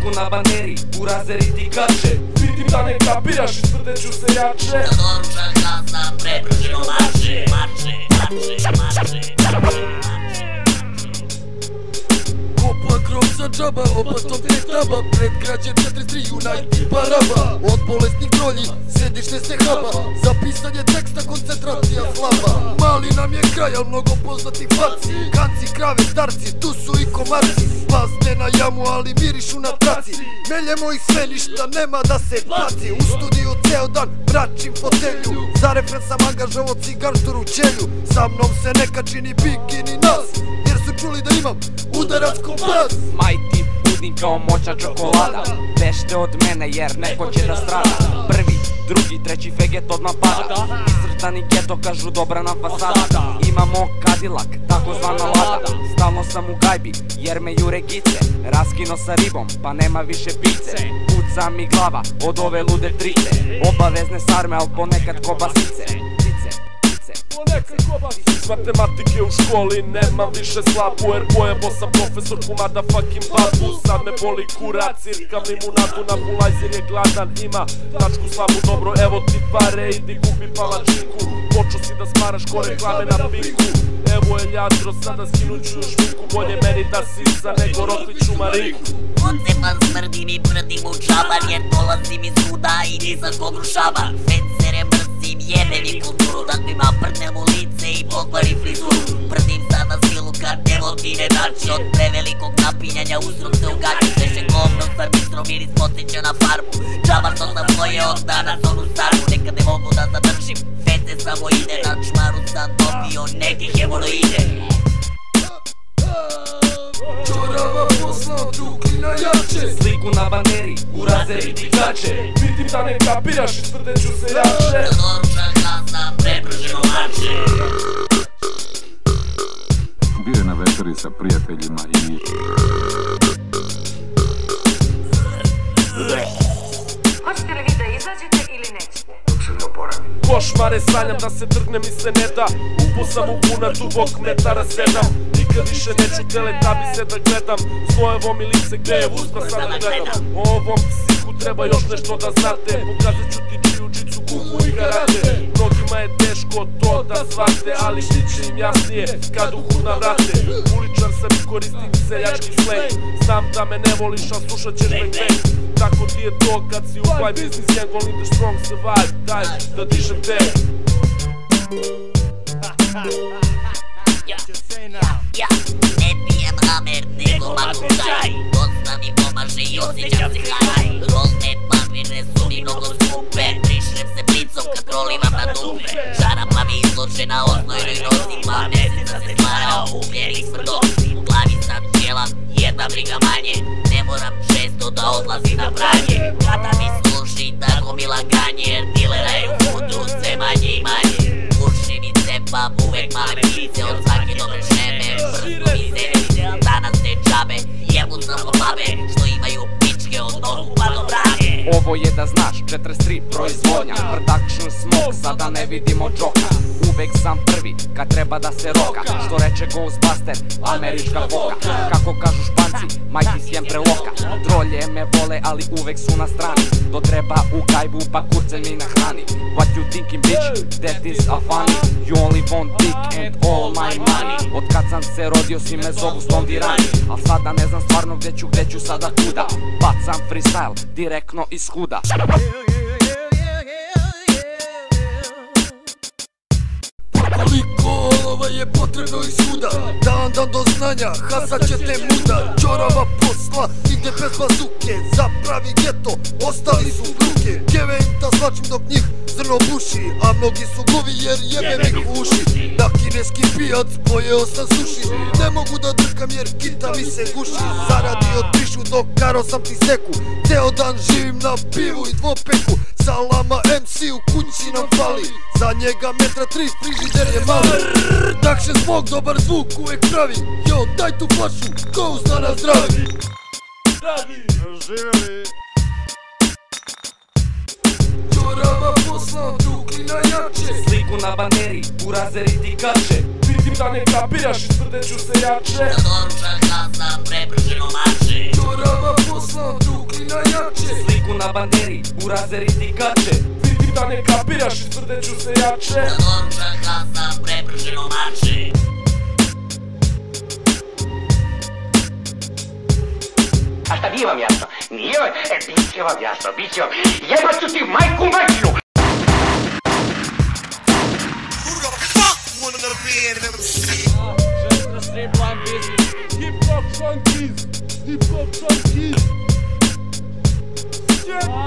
Sliku na banderi, burazeri ti kače. Vidim da ne kapiraš i sprdeću se jače. Da doručak glasna prebrženo marše. Kopa krov za džaba, opatom taba. Pred građem 43 United paraba. Od bolesnih trolji sedište se haba. Za pisanje teksta koncentracija slaba. Mali nam je kraj, al mnogo poznatih faci. Kanci, krave, starci, tu su i komarci. Pazne na jamu, ali mirišu na traci. Meljemo ih sve, ništa nema da se baci. U studiju ceo dan bračim fotelju. Za refren sam angažovo ciganšturu u ćelju. Sa mnom se neka čini bikini nas, jer su čuli da imam udarac kompas. Mighty puding kao moćna čokolada. Bešte od mene jer neko će da strada. Prvi, drugi, treći feget odmah pada. Iscrtani geto kažu dobra nam fasada. Imamo Cadillac, takozvana lada. Stalno sam u gajbi jer me jure gice. Raskino sa ribom pa nema više pice. Puca mi glava od ove lude trice. Obavezne sarme al ponekad kobasice. Iz matematike u školi nemam više slapu, jer pojebo sam profesorku motherfucking babu. Sad me boli kurac, cirkam limunadu na bulajzir je gladan. Ima tačku slabu, dobro evo ti pare, idi kupi palačinku. Počeo si da smaraš ko reklame na pinku. Evo je ljadro, sada skinuću šminku. Bolje meni da sisa nego rokliću Marinku. Odcepan smrdim i prdim u čabar, jer dolazim iz ruda i nisam ko grušabar. Fencere mrzim, jebe mi kulturu, takvima prdnem u lice i pokvarim frizuru. Prdim sad na silu kad ne vodi ne dači. Od prevelikog napinjanja uzrok se ugači. Sveše govno sa bistrom miris podsjeća na farbu. Čabar to sam svoje od danas onu sarmu. Nekad ne mogu da zadržim, fete samo ide. Na čmaru sam dobio nekih hemoroide. Čorava poslao tukli na jače. Sliku na banderi, burazeri ti kače. Vidim da ne kapiraš i sprdeću se jače. Da doručak glasna prebrženo marše. Bio je na večeri sa prijateljima i... Hoćete li vi da izađete ili nećete? Dok se ne oporavim. Košmare sanjam da se trgnem i se ne da. Upo sam u buna dubok metara 7. Nikad više neću teletubbies da gledam. Svojevo mi lice gde je uspra sada gledam. O ovom psihu treba još nešto da znate. Pokazat ću ti džiu-džicu, kuku i karate. Mnogima je teško to da shvate, ali bit će im jasnije kad uhu navrate. Uličar sam i koristim seljački slang. Znam da me ne voliš, a slušat ćeš bang bang. Tako ti je to kad si u fly business, gang volim the strong survive. Daj da dišem te. Ne pijem hamer, nego makom čaj. Dosta mi pomaže i osjećam se haj. Rolne papire su mi mnogo skupe. Prišrem se plicom kad prolivam na dupe. Čarapa mi izločena osnojnoj nozi. 2 meseca se stvarao ugljenih smrdosti. U glavi sam cijela, jedna briga manje. Ne moram često da odlazim na pranje. Kada mi sluši tako mi laganje, jer dilera je u futu sve manje i manje. Uši mi cepam uvek male pice od svake dobre šeme. Brzo mi zemljice, danas ne džabe. Jebu samo babe što imaju pičke od nogu pa do brade. Ovo je da znaš, 43 proizvodnja. Production smoke, sada ne vidimo džoka. Uvek sam prvi kad treba da se roka. Što reče Ghostbuster, američka foka. Kako kažu Španci, majki siempre loka. Trolje me vole, ali uvek su na strani. To treba u gajbu pa kurce mi na hrani. What you thinking bitch, that is a funny. You only want dick and all my money. Od kad sam se rodio svi me zovu Stondirani. Al sada ne znam stvarno gde ću sada kuda. Bacam freestyle, direktno iz huda. Koliko olova je potrebno iz svuda, da vam dam do znanja, hasat ćete muda. Čorava posla, ide bez bazuke, za pravi geto, ostali su bruke. Keve im da slačim dok njih zrno buši, a mnogi su gluvi jer jebe mi uši. Na kineski pijac pojeo sam suši, ne mogu da drkam jer kita mi se guši. Zaradi od prišu dok karo sam ti seku, ceo dan živim na pivu i dvopeku. Salama MC u kući nam fali, za njega 1,3 m, frižider je mali. Production smog, dobar zvuk uvek pravi. Jo, daj tu flašu, Ghost da nas zdravi. Živjeli. Čorava posla, tukli na jače. Sliku na banderi, burazeri ti kače. Vidim da ne kapiraš, isprdeću se jače. Da doručak hasa preprženo mače. Čorava posla, tukli na jače. Sliku na banderi, u razeri ti kače. Vidim da ne kapiraš, isprdeću se jače. Da doručak hasa preprženo mače. A šta nije vam jasno? Nije vam? Bit će vam jasno, bit će vam. Jebat ću ti majku mačinu! Hip hop junkies, hip hop junkies.